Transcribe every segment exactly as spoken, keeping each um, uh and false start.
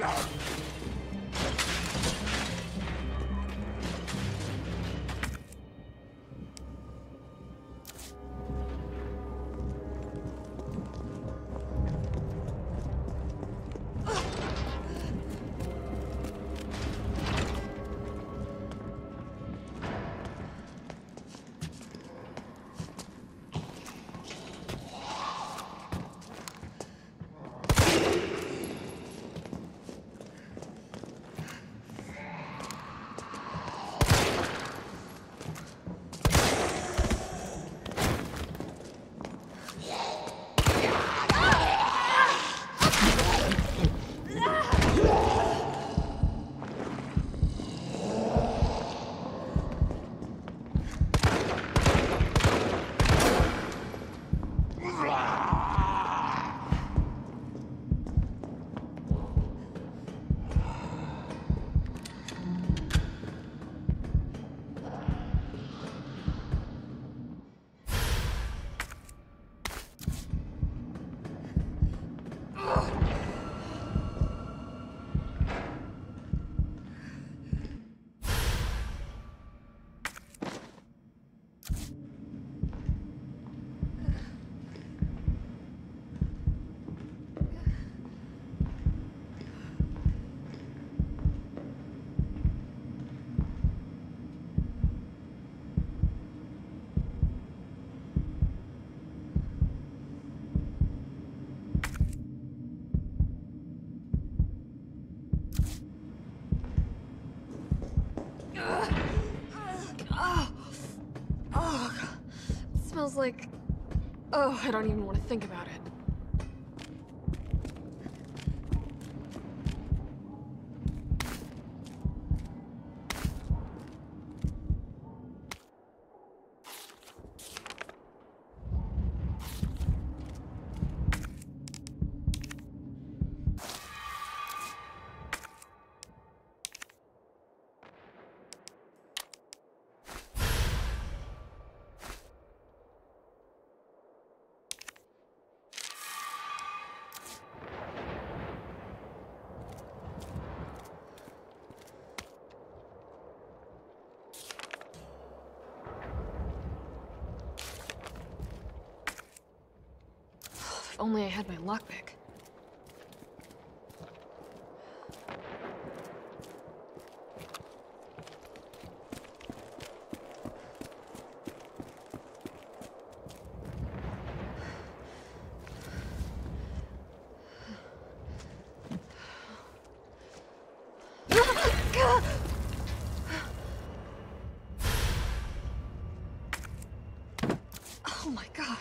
Smells like... Oh, I don't even want to think about it. If only I had my lockpick. Oh my God.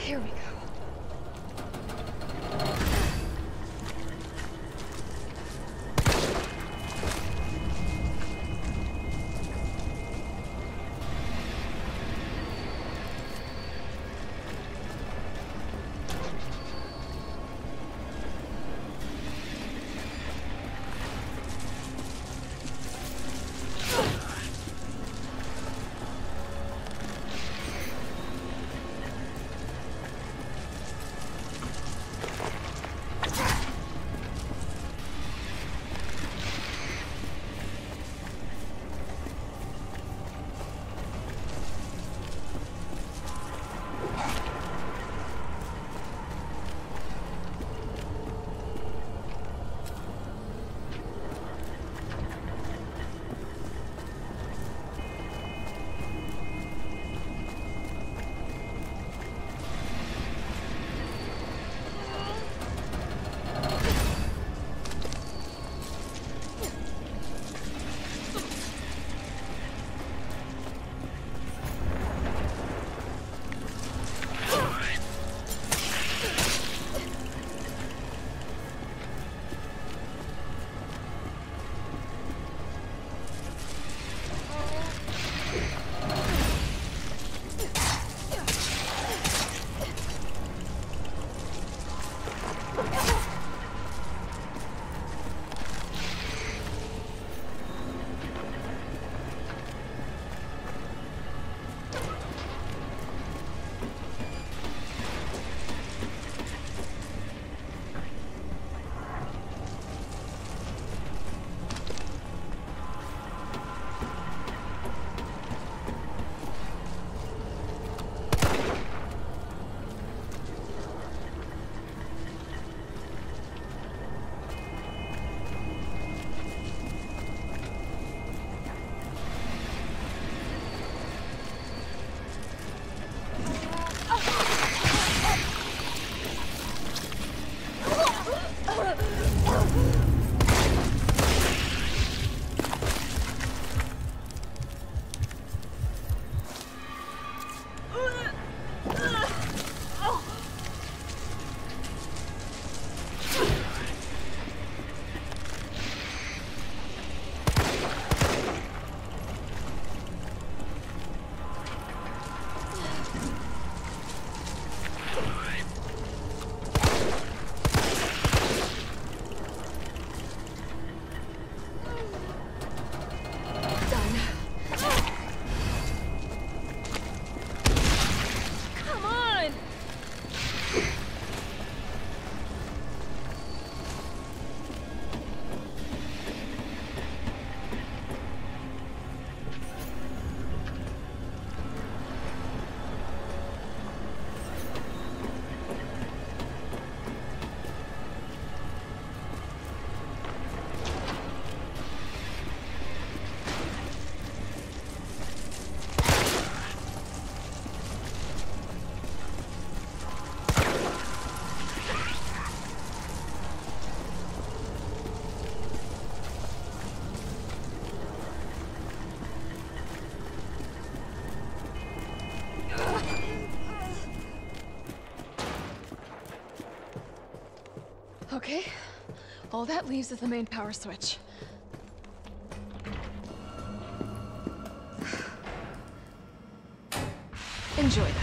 Here we go. Okay, all that leaves is the main power switch. Enjoy that.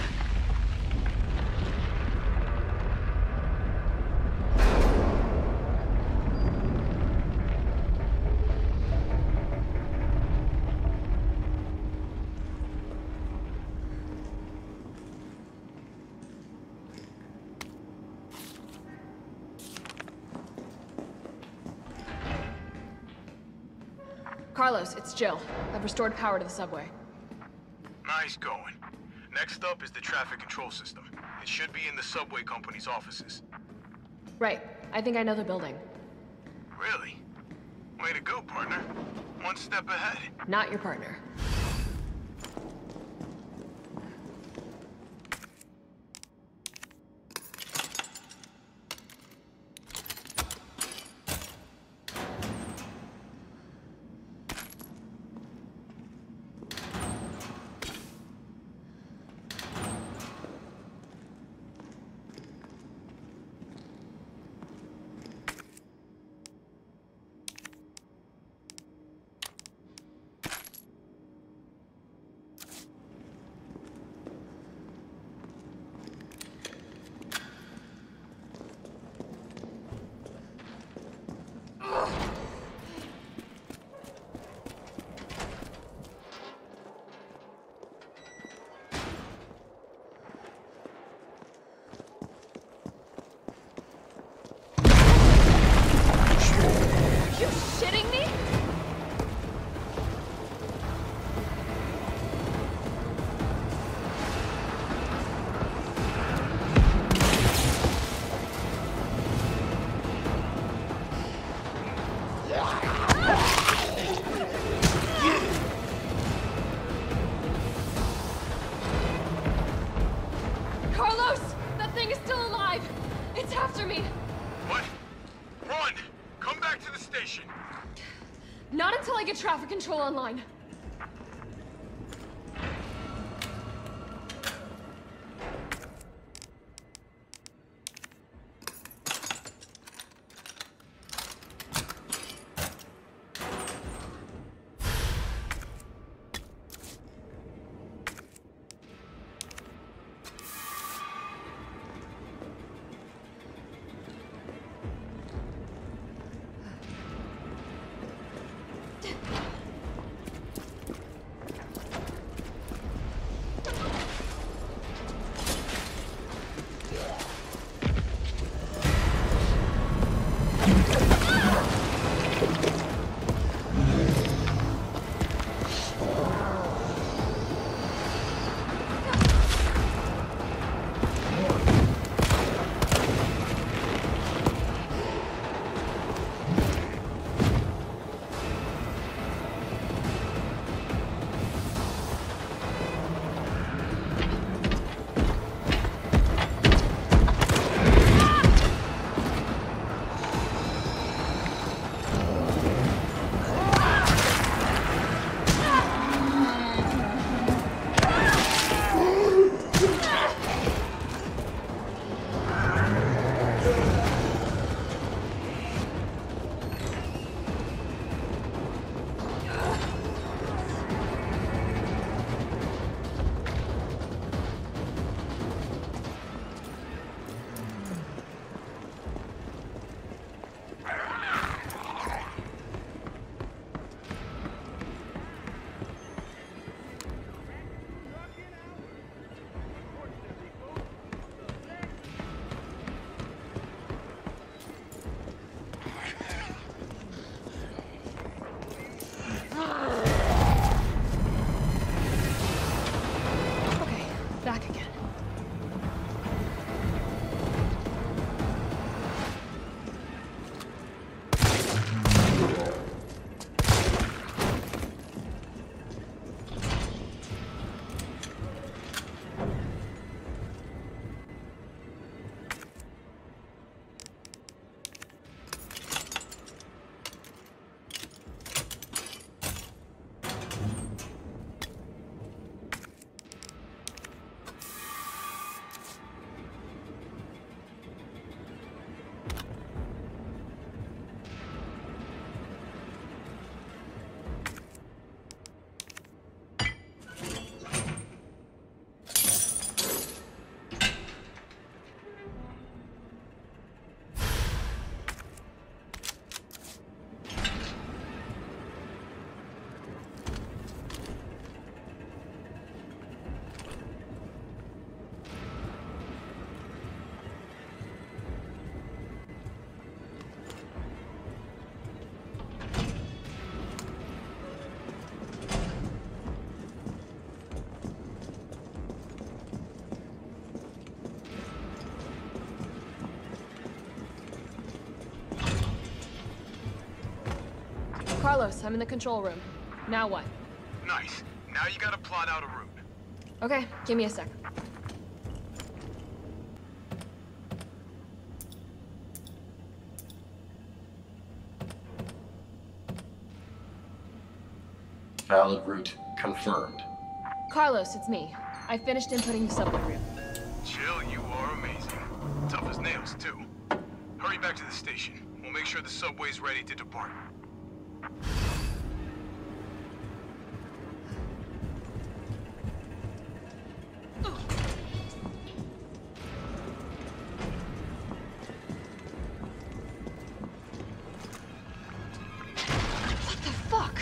Carlos, it's Jill. I've restored power to the subway. Nice going. Next up is the traffic control system. It should be in the subway company's offices. Right. I think I know the building. Really? Way to go, partner. One step ahead. Not your partner. the station. Not until I get traffic control online. Carlos, I'm in the control room. Now what? Nice. Now you gotta plot out a route. Okay, give me a sec. Valid route confirmed. Carlos, it's me. I finished inputting the subway route. Jill, you are amazing. Tough as nails, too. Hurry back to the station. We'll make sure the subway's ready to depart. What the fuck?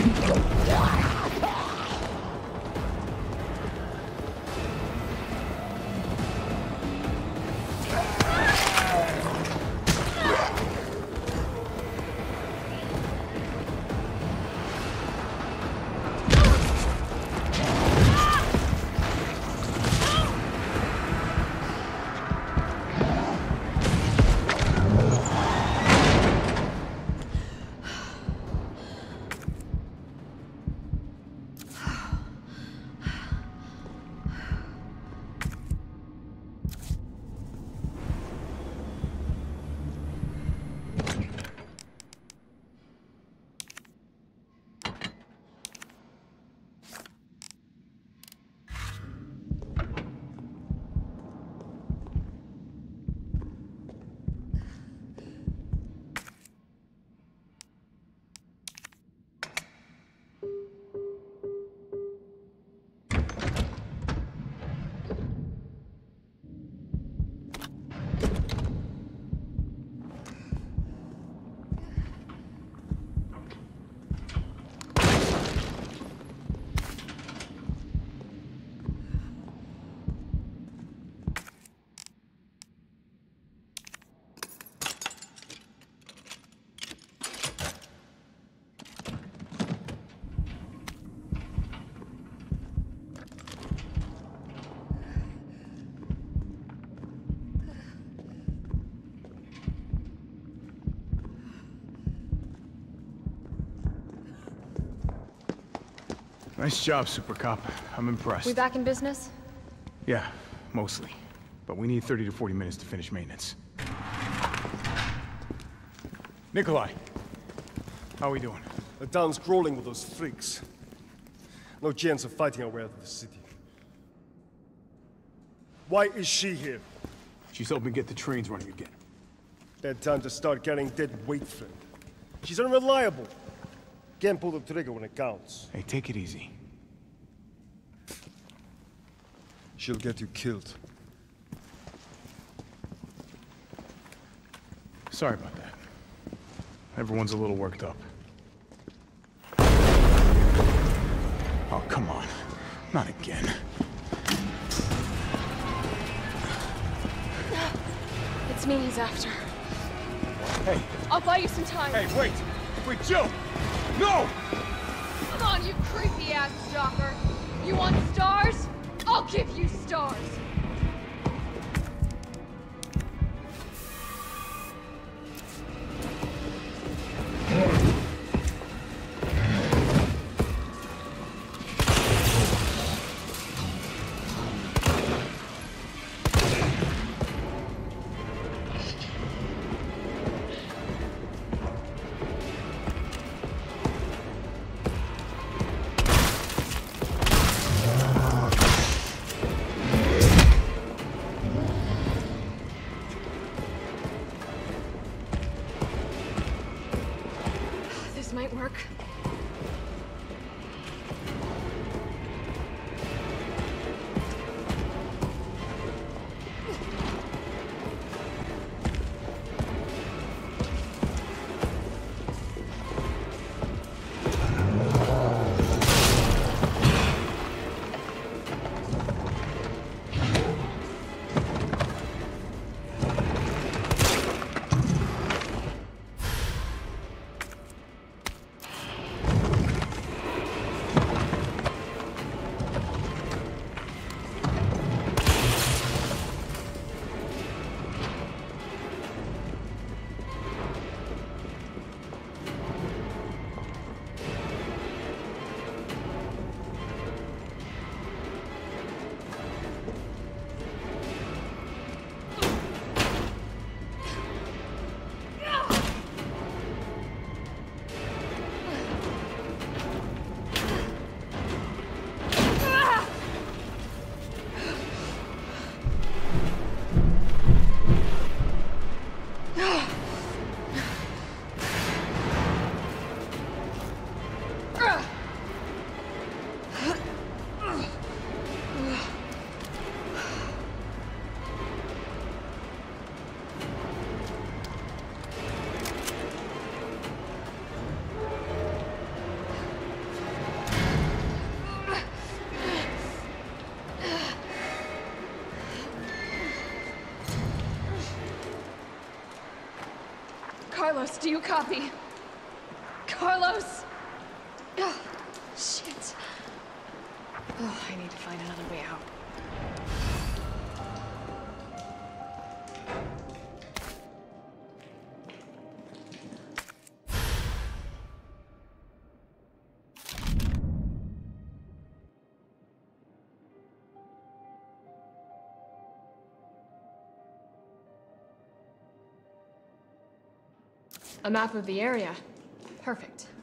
Nice job, Super Cop. I'm impressed. We back in business? Yeah, mostly. But we need thirty to forty minutes to finish maintenance. Nikolai, how are we doing? The town's crawling with those freaks. No chance of fighting our way out of the city. Why is she here? She's helping get the trains running again. Bad time to start carrying dead weight, friend. She's unreliable. Can't pull the trigger when it counts. Hey, take it easy. She'll get you killed. Sorry about that. Everyone's a little worked up. Oh, come on. Not again. It's me he's after. Hey. I'll buy you some time. Hey, wait! Wait, Jill! No! Come on, you creepy-ass stalker. You want stars? I'll give you stars. Carlos, do you copy? Carlos! Oh, shit. Oh, I need to find another way out. A map of the area. Perfect.